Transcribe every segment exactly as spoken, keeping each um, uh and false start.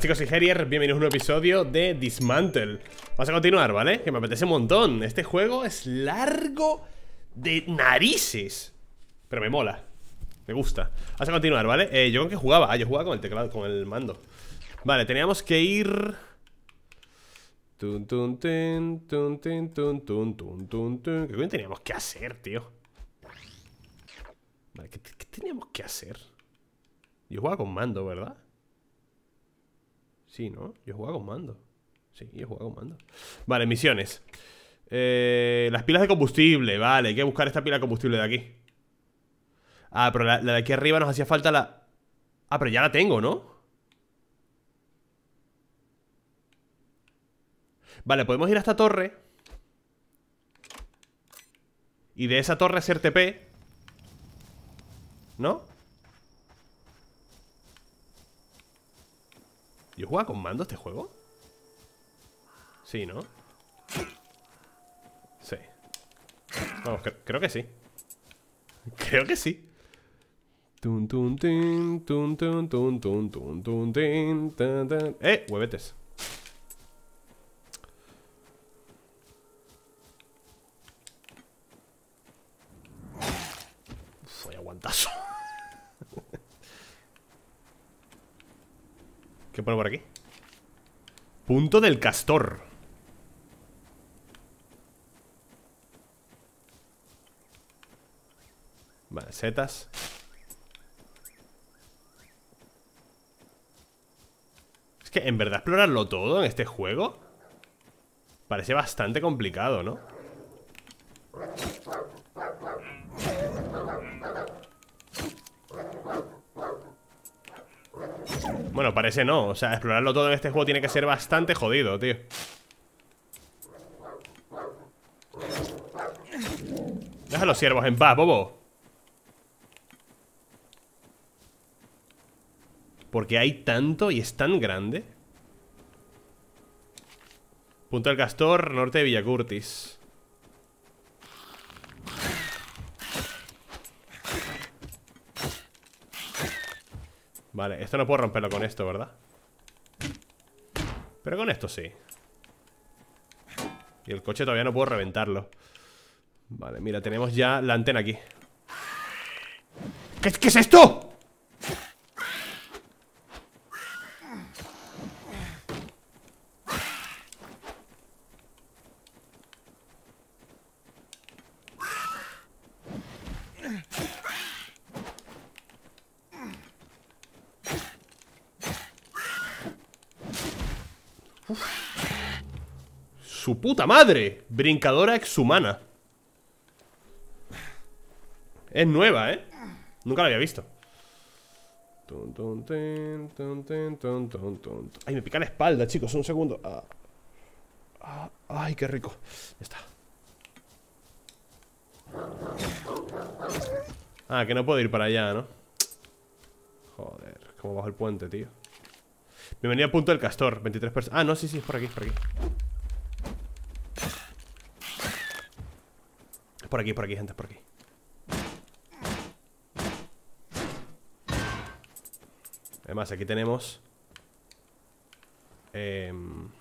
chicos, soy Herier, bienvenidos a un nuevo episodio de Dismantle. Vamos a continuar, ¿vale? Que me apetece un montón. Este juego es largo de narices, pero me mola, me gusta. Vamos a continuar, ¿vale? Eh, ¿Yo con qué jugaba? Ah, yo jugaba con el teclado, con el mando. Vale, teníamos que ir... Tun, tun, tun, tun, tun, tun, tun, tun, tun, tun. ¿Qué coño teníamos que hacer, tío? Vale, ¿qué, qué teníamos que hacer? Yo jugaba con mando, ¿verdad? Sí, ¿no? Yo jugaba con mando. Sí, yo jugaba con mando. Vale, misiones. eh, Las pilas de combustible. Vale, hay que buscar esta pila de combustible de aquí. Ah, pero la, la de aquí arriba nos hacía falta la... Ah, pero ya la tengo, ¿no? Vale, podemos ir a esta torre y de esa torre hacer T P, ¿no? ¿Yo jugaba con mando este juego? Sí, ¿no? Sí. Vamos, cre creo que sí. Creo que sí. Tun, tun, tin, tun, tun, tun, tun, tun, tun, tin, tan, tan. ¡Eh! Huevetes. Uf, vaya aguantazo. ¿Qué pone por aquí? Punto del castor. Vale, setas. Es que en verdad explorarlo todo en este juego parece bastante complicado, ¿no? Bueno, parece no. O sea, explorarlo todo en este juego tiene que ser bastante jodido, tío. Deja a los ciervos en paz, bobo. Porque hay tanto y es tan grande. Punto del Castor, norte de Villacurtis. Vale, esto no puedo romperlo con esto, ¿verdad? Pero con esto sí. Y el coche todavía no puedo reventarlo. Vale, mira, tenemos ya la antena aquí. ¿Qué, qué es esto? Uf. Su puta madre. Brincadora exhumana. Es nueva, ¿eh? Nunca la había visto. Ay, me pica la espalda, chicos. Un segundo. ah. Ah, ay, qué rico. Ya está. Ah, que no puedo ir para allá, ¿no? Joder, cómo bajo el puente, tío. Bienvenido al punto del castor, veintitrés personas. Ah, no, sí, sí, es por aquí, es por aquí. Es por aquí, es por aquí, gente, es por aquí. Además, aquí tenemos eh,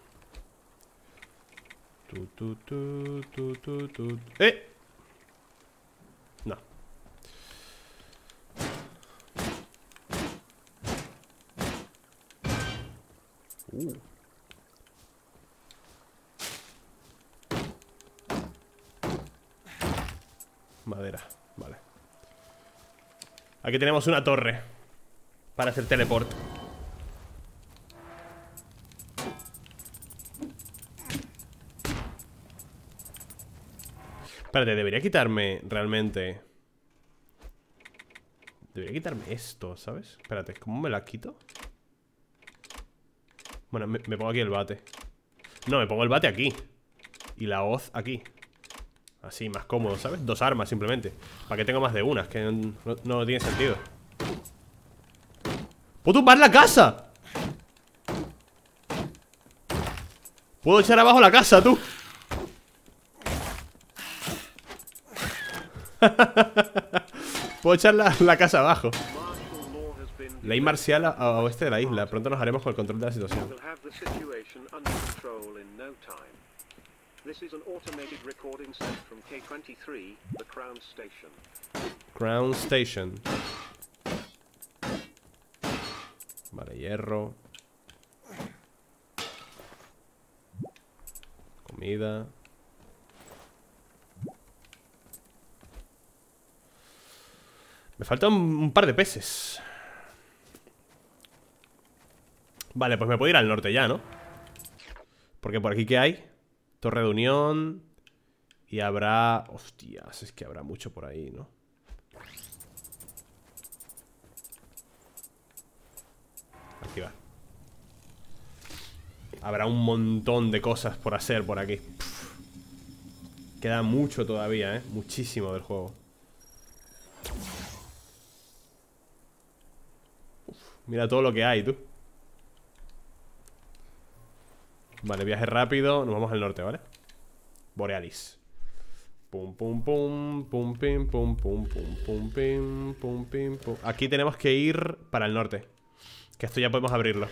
tu, tu, tu, tu, tu, tu. ¡Eh! No. Uh. Madera, vale. Aquí tenemos una torre para hacer teleport. Espérate, debería quitarme realmente. Debería quitarme esto, ¿sabes? Espérate, ¿cómo me la quito? Bueno, me, me pongo aquí el bate. No, me pongo el bate aquí y la hoz aquí. Así, más cómodo, ¿sabes? Dos armas simplemente. Para que tenga más de una, es que no, no, no tiene sentido. ¡Puedo tumbar la casa! ¡Puedo echar abajo la casa, tú! Puedo echar la, la casa abajo. Ley marcial a, a oeste de la isla. Pronto nos haremos con el control de la situación. Crown Station. Vale, hierro. Comida. Me faltan un par de peces. Vale, pues me puedo ir al norte ya, ¿no? Porque por aquí, ¿qué hay? Torre de Unión. Y habrá... Hostias, es que habrá mucho por ahí, ¿no? Activar. Habrá un montón de cosas por hacer por aquí. Pff. Queda mucho todavía, ¿eh? Muchísimo del juego. Uf, mira todo lo que hay, tú. Vale, viaje rápido. Nos vamos al norte, ¿vale? Borealis. Pum, pum, pum. Pum, pim, pum, pum, pum, pum, pim, pum, pim, pum. Aquí tenemos que ir para el norte. Que esto ya podemos abrirlo.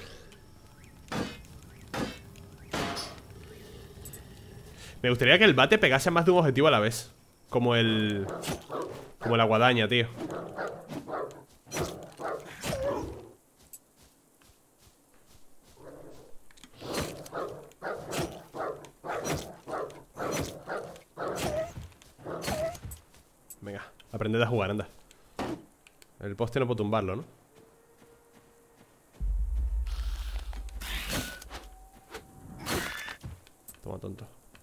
Me gustaría que el bate pegase más de un objetivo a la vez. Como el... Como la guadaña, tío. Venga, aprended a jugar, anda. El poste no puedo tumbarlo, ¿no? Toma, tonto.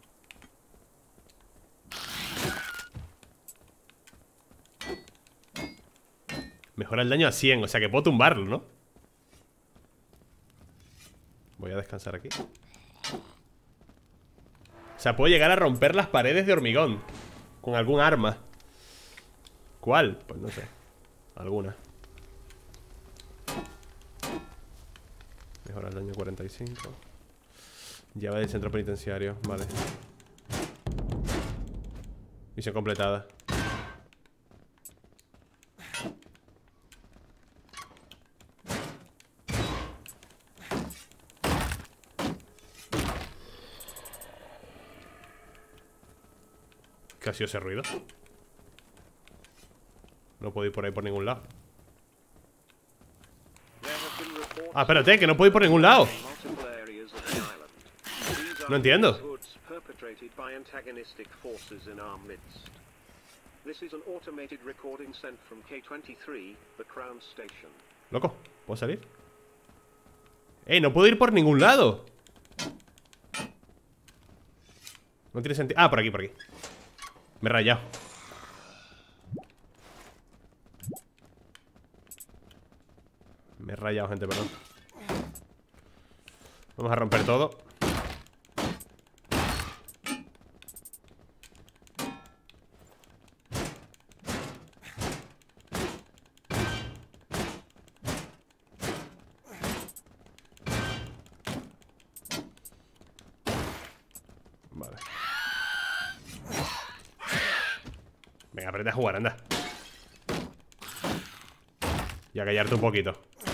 Mejora el daño a cien, o sea que puedo tumbarlo, ¿no? Voy a descansar aquí. O sea, puedo llegar a romper las paredes de hormigón con algún arma. ¿Cuál? Pues no sé. Alguna. Mejora el daño cuarenta y cinco. Llave del centro penitenciario, vale. Misión completada. ¿Qué ha sido ese ruido? No puedo ir por ahí por ningún lado. Ah, espérate, que no puedo ir por ningún lado. No entiendo. Loco, ¿puedo salir? ¡Ey, no puedo ir por ningún lado! No tiene sentido. Ah, por aquí, por aquí. Me he rayado. Me he rayado, gente, perdón. Vamos a romper todo. Vale. Venga, aprende a jugar, anda. Y a callarte un poquito.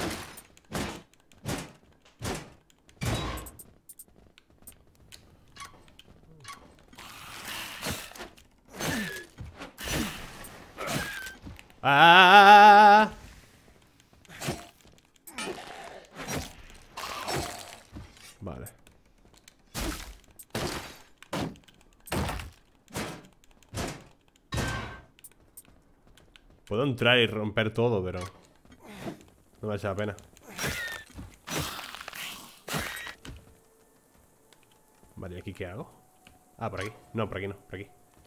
¡Ah! Vale. Puedo entrar y romper todo, pero no me echa la pena. Vale, ¿y aquí qué hago? Ah, por aquí. No, por aquí no, por aquí.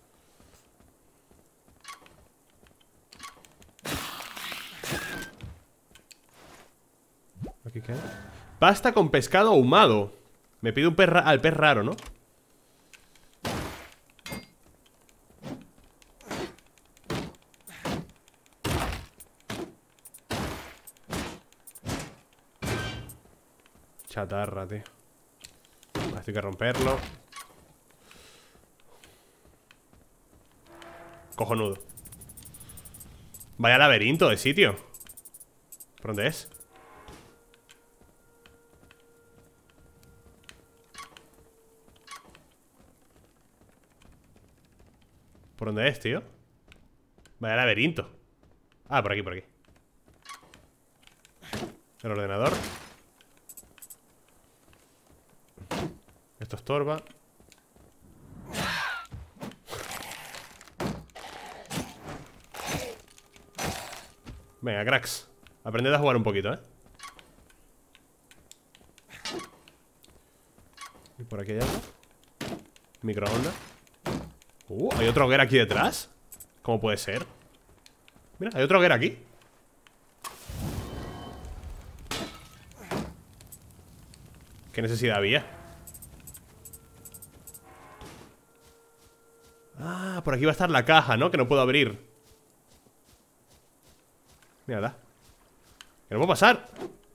¿Aquí qué hay? Pasta con pescado ahumado. Me pide un pez ra- al pez raro, ¿no? Chatarra, tío. Esto hay que romperlo. Cojonudo. Vaya laberinto de sitio. ¿Por dónde es? ¿Por dónde es, tío? Vaya laberinto. Ah, por aquí, por aquí. El ordenador. Esto estorba. Venga, cracks. Aprended a jugar un poquito, ¿eh? Y por aquí hay algo. Microondas. Uh, ¿hay otra hoguera aquí detrás? ¿Cómo puede ser? Mira, hay otra hoguera aquí. ¿Qué necesidad había? Ah, por aquí va a estar la caja, ¿no? Que no puedo abrir. Mírala. Que no puedo pasar.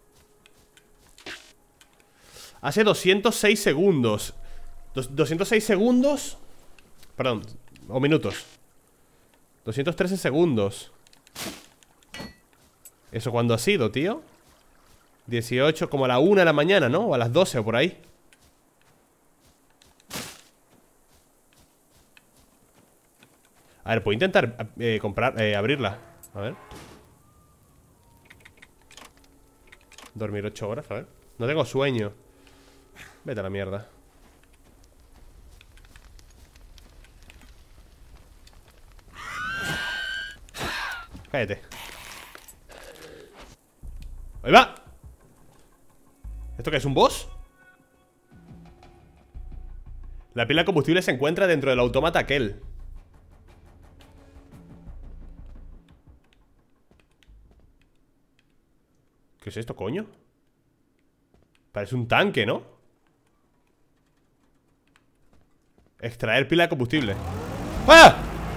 Hace doscientos seis segundos. Dos, doscientos seis segundos. Perdón, o minutos. doscientos trece segundos. ¿Eso cuándo ha sido, tío? dieciocho, como a la una de la mañana, ¿no? O a las doce o por ahí. A ver, puedo intentar eh, comprar, eh, abrirla. A ver. Dormir ocho horas, a ver. No tengo sueño. Vete a la mierda. Cállate. ¡Ahí va! ¿Esto qué es, un boss? La pila de combustible se encuentra dentro del autómata aquel. ¿Qué es esto, coño? Parece un tanque, ¿no? Extraer pila de combustible. ¡Ah!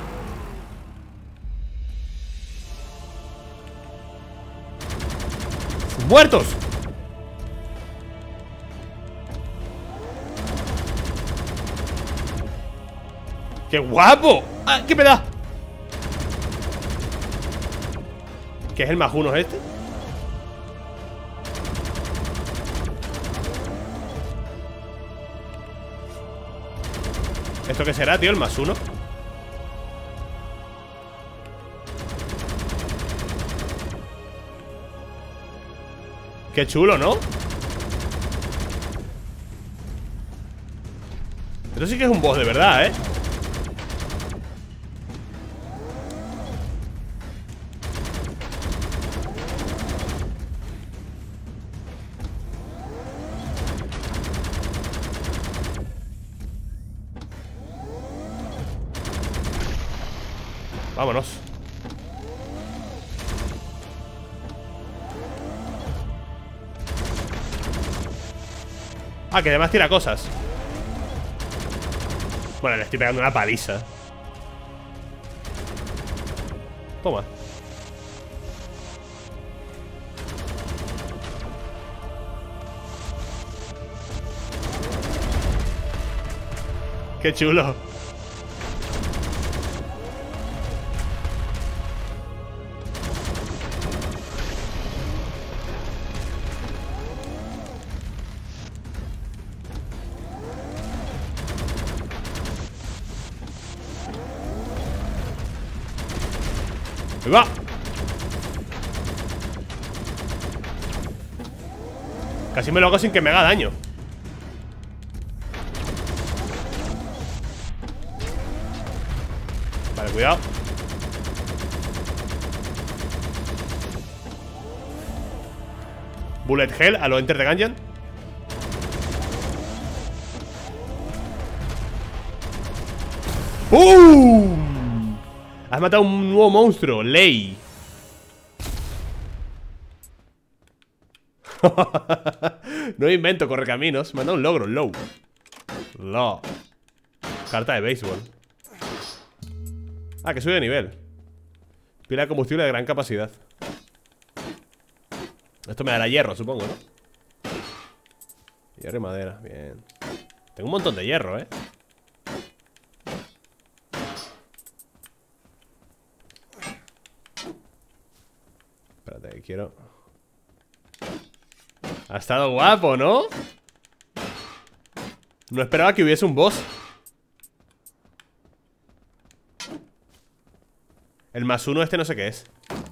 ¡Muertos! ¡Qué guapo! ¡Ah! ¿Qué me da? ¿Qué es el más uno este? ¿Esto qué será, tío? ¿El más uno? Qué chulo, ¿no? Esto sí que es un boss de verdad, ¿eh? Vámonos. Ah, que además tira cosas. Bueno, le estoy pegando una paliza. Toma. Qué chulo. ¡Ahí va! Casi me lo hago sin que me haga daño. Vale, cuidado. Bullet Hell a lo Enter the Gungeon. ¡Bum! Has matado a un nuevo monstruo, Ley. No invento correcaminos. Me han dado un logro, low. Low. Carta de béisbol. Ah, que sube de nivel. Pila de combustible de gran capacidad. Esto me dará hierro, supongo, ¿no? Hierro y madera, bien. Tengo un montón de hierro, ¿eh? Espérate, que quiero... Ha estado guapo, ¿no? No esperaba que hubiese un boss. El más uno este no sé qué es.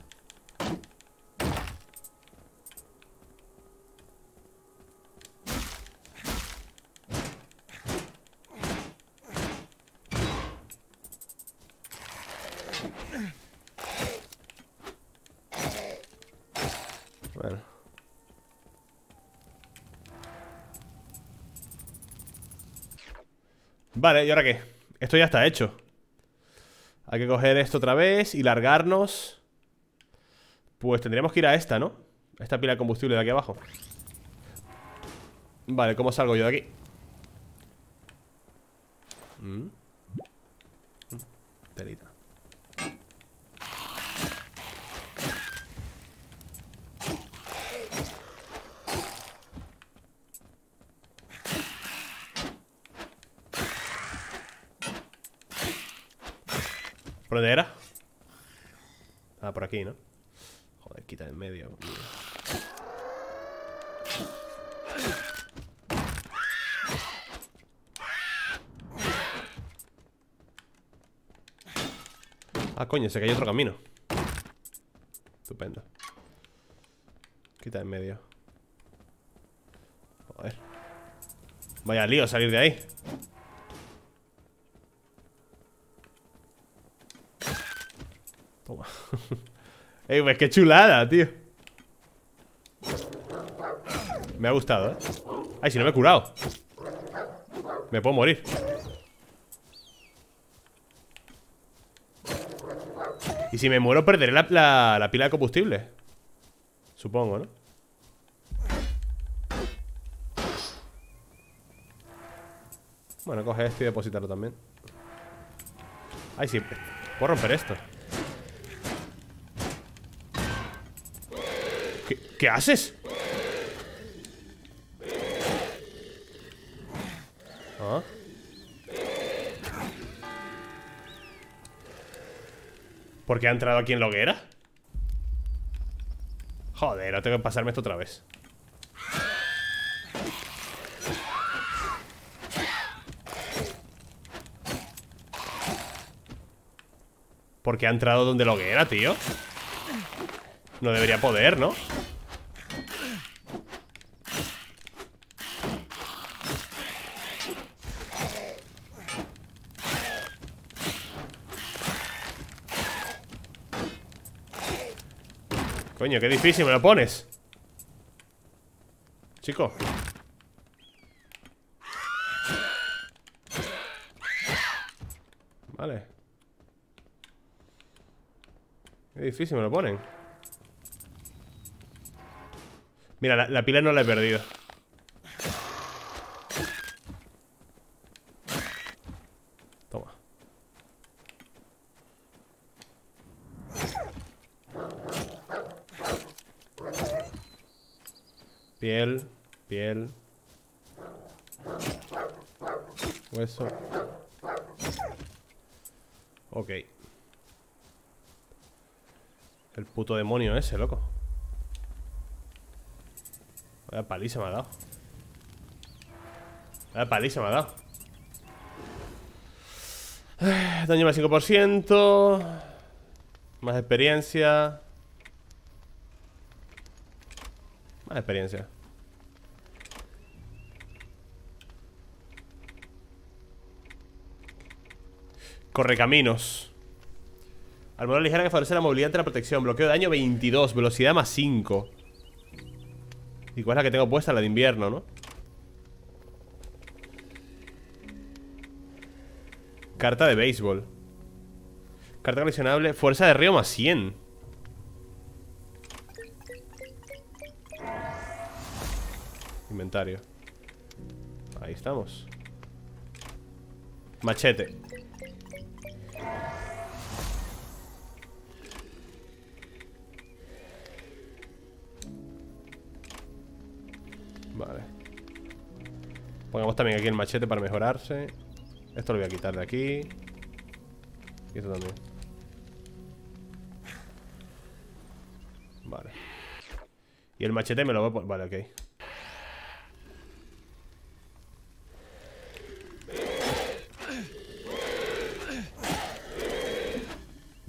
Bueno. Vale, ¿y ahora qué? Esto ya está hecho. Hay que coger esto otra vez y largarnos. Pues tendríamos que ir a esta, ¿no? A esta pila de combustible de aquí abajo. Vale, ¿cómo salgo yo de aquí? Mm. Telita. ¿Por dónde era? Ah, por aquí, ¿no? Joder, quita en medio. Ah, coño, sé que hay otro camino. Estupendo. Quita en medio. Joder. Vaya lío salir de ahí. Toma. Ey, pues qué chulada, tío. Me ha gustado, ¿eh? Ay, si no me he curado. Me puedo morir. Y si me muero perderé la, la, la pila de combustible. Supongo, ¿no? Bueno, coge esto y depositarlo también. Ay, sí. Puedo romper esto. ¿Qué, ¿qué haces? ¿Ah? ¿Por qué ha entrado aquí en la hoguera? Joder, ahora tengo que pasarme esto otra vez. ¿Por qué ha entrado donde la hoguera, tío? No debería poder, ¿no? Coño, qué difícil me lo pones, chico. Vale. Qué difícil me lo ponen. Mira, la, la pila no la he perdido. Toma. Piel, piel. Hueso. Ok. El puto demonio ese, loco. Vaya paliza me ha dado. Vaya paliza me ha dado. Daño más cinco por ciento. Más experiencia. Más experiencia. Correcaminos. Armadura ligera que favorece la movilidad ante la protección. Bloqueo de daño veintidós. Velocidad más cinco. ¿Y cuál es la que tengo puesta? La de invierno, ¿no? Carta de béisbol. Carta coleccionable. Fuerza de río más cien. Inventario. Ahí estamos. Machete. Vale. Pongamos también aquí el machete para mejorarse. Esto lo voy a quitar de aquí. Y esto también. Vale. Y el machete me lo voy a poner. Vale, ok.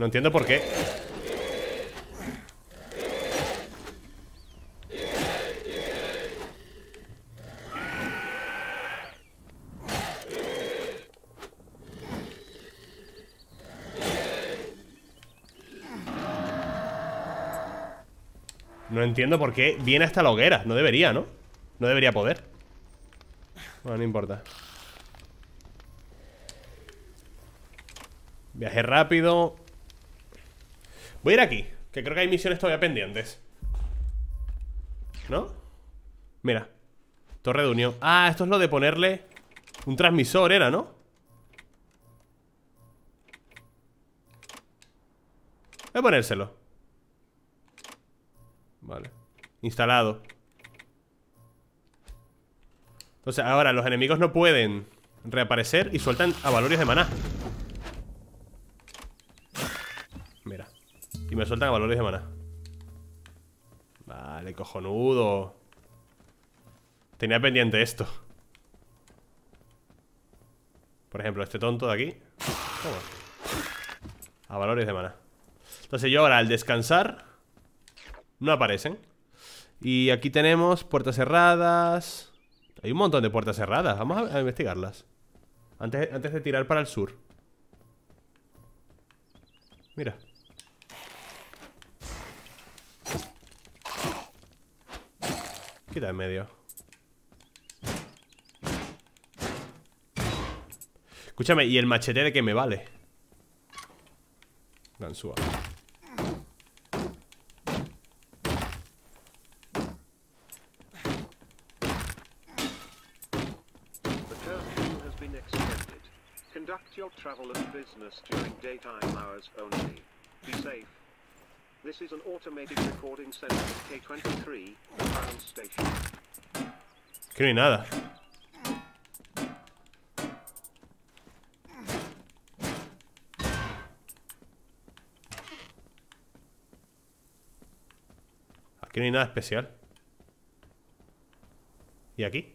No entiendo por qué. No entiendo por qué viene hasta la hoguera. No debería, ¿no? No debería poder. Bueno, no importa. Viaje rápido. Voy a ir aquí, que creo que hay misiones todavía pendientes. ¿No? Mira, torre de unión. Ah, esto es lo de ponerle un transmisor, era, ¿no? Voy a ponérselo. Vale, instalado. Entonces ahora los enemigos no pueden reaparecer y sueltan avalorios de maná. Mira. Y me sueltan avalorios de maná. Vale, cojonudo. Tenía pendiente esto. Por ejemplo, este tonto de aquí. Toma. Avalorios de maná. Entonces yo ahora al descansar no aparecen. Y aquí tenemos puertas cerradas. Hay un montón de puertas cerradas. Vamos a, a investigarlas antes, antes de tirar para el sur. Mira. Quita en medio. Escúchame, ¿y el machete de qué me vale? Ganzúa. Conduct your travel and business during daytime hours only. Be safe. This is an automated recording center at K twenty-three, the ground station. Que no hay nada. Aquí no hay nada especial. ¿Y aquí?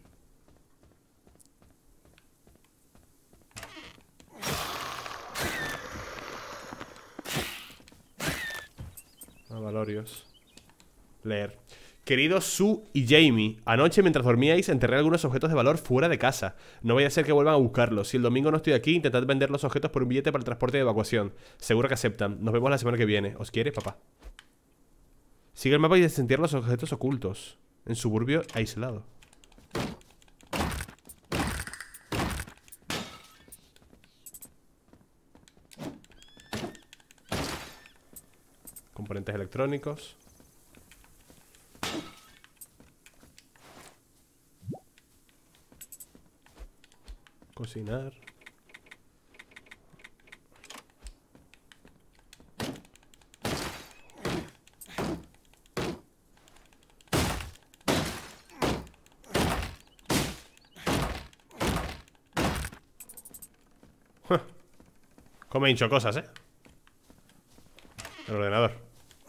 Valorios. Leer. Queridos Sue y Jamie, anoche mientras dormíais enterré algunos objetos de valor fuera de casa. No vaya a ser que vuelvan a buscarlos. Si el domingo no estoy aquí, intentad vender los objetos por un billete para el transporte de evacuación. Seguro que aceptan. Nos vemos la semana que viene. ¿Os quiere, papá? Sigue el mapa y desentierra los objetos ocultos en suburbio aislado. Componentes electrónicos. Cocinar. Come hincho cosas, eh. El ordenador.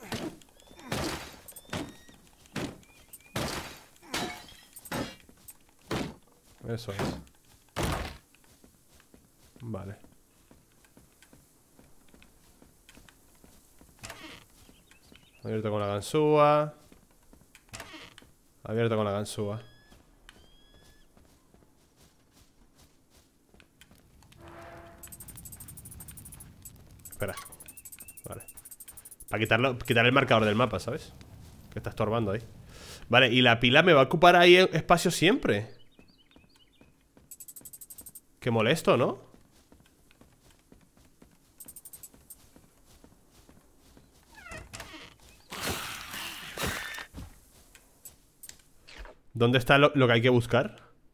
Eso es. Vale. Abierto con la ganzúa. Abierto con la ganzúa. Espera. Vale. Para quitarlo, quitar el marcador del mapa, ¿sabes? Que está estorbando ahí. Vale, y la pila me va a ocupar ahí espacio siempre. Qué molesto, ¿no? ¿Dónde está lo, lo que hay que buscar?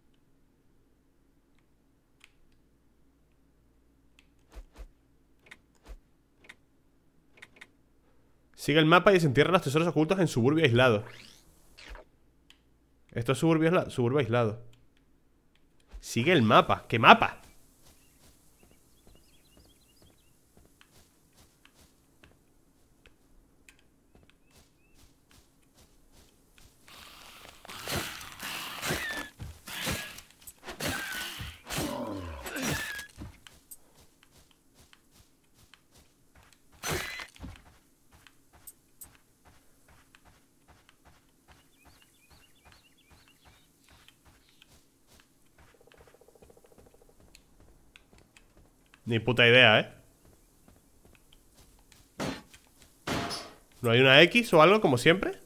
Sigue el mapa y desentierra los tesoros ocultos en suburbio aislado. Esto es suburbio, aisla suburbio aislado. Sigue el mapa. ¿Qué mapa? Ni puta idea, ¿eh? ¿No hay una X o algo como siempre?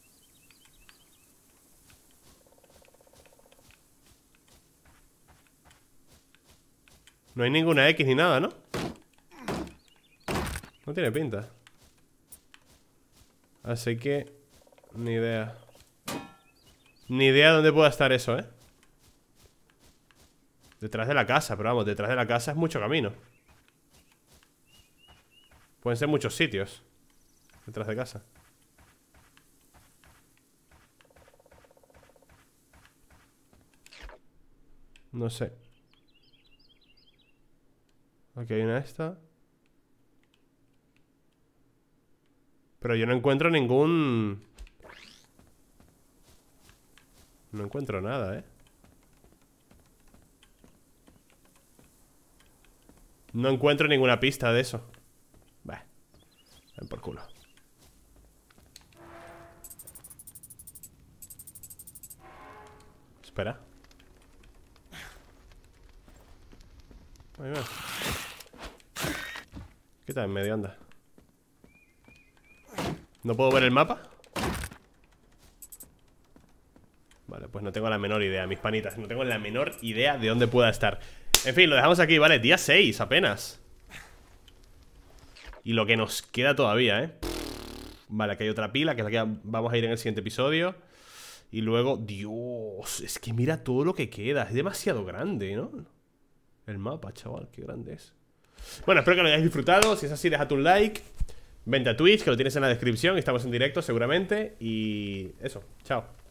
No hay ninguna X ni nada, ¿no? No tiene pinta. Así que... Ni idea. Ni idea dónde pueda estar eso, ¿eh? Detrás de la casa, pero vamos, detrás de la casa es mucho camino. Pueden ser muchos sitios detrás de casa. No sé. Aquí hay una esta. Pero yo no encuentro ningún... No encuentro nada, ¿eh? No encuentro ninguna pista de eso. Bah, ven por culo. Espera. Ahí va. Quita en medio, anda. ¿No puedo ver el mapa? Vale, pues no tengo la menor idea, mis panitas. No tengo la menor idea de dónde pueda estar. En fin, lo dejamos aquí, vale, día seis apenas. Y lo que nos queda todavía, ¿eh? Vale, aquí hay otra pila, que es la que vamos a ir en el siguiente episodio. Y luego, Dios, es que mira todo lo que queda. Es demasiado grande, ¿no? El mapa, chaval, qué grande es. Bueno, espero que lo hayáis disfrutado. Si es así, déjate un like. Vente a Twitch, que lo tienes en la descripción. Estamos en directo seguramente. Y eso, chao.